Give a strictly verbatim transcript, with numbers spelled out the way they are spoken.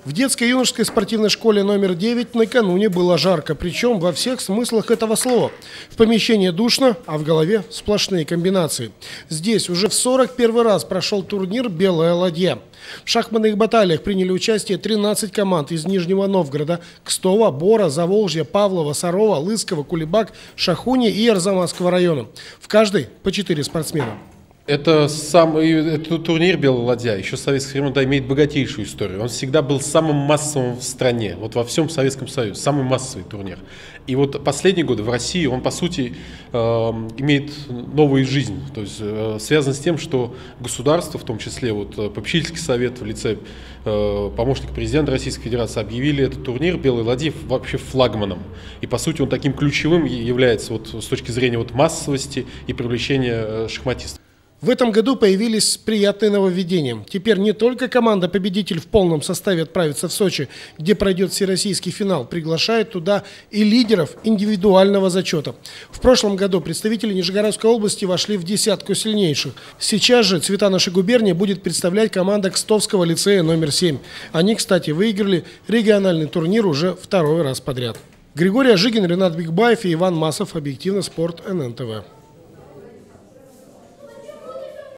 В детско-юношеской спортивной школе номер девять накануне было жарко, причем во всех смыслах этого слова. В помещении душно, а в голове сплошные комбинации. Здесь уже в сорок первый раз прошел турнир «Белая ладья». В шахматных баталиях приняли участие тринадцать команд из Нижнего Новгорода, Кстова, Бора, Заволжья, Павлова, Сарова, Лысково, Кулебак, Шахуни и Арзамасского района. В каждой по четыре спортсмена. Это самый этот турнир «Белая ладья» еще с советских времен да, имеет богатейшую историю. Он всегда был самым массовым в стране, вот во всем Советском Союзе, самый массовый турнир. И вот последние годы в России он, по сути, э, имеет новую жизнь. То есть э, связан с тем, что государство, в том числе вот, попечительский совет в лице э, помощника президента Российской Федерации, объявили этот турнир «Белой ладьи» вообще флагманом. И, по сути, он таким ключевым является вот, с точки зрения вот, массовости и привлечения э, шахматистов. В этом году появились приятные нововведения. Теперь не только команда-победитель в полном составе отправится в Сочи, где пройдет всероссийский финал, приглашает туда и лидеров индивидуального зачета. В прошлом году представители Нижегородской области вошли в десятку сильнейших. Сейчас же цвета нашей губернии будет представлять команда Кстовского лицея номер семь. Они, кстати, выиграли региональный турнир уже второй раз подряд. Григорий Ожигин, Ренат Бигбаев и Иван Масов. Объективно спорт эн эн тэ вэ.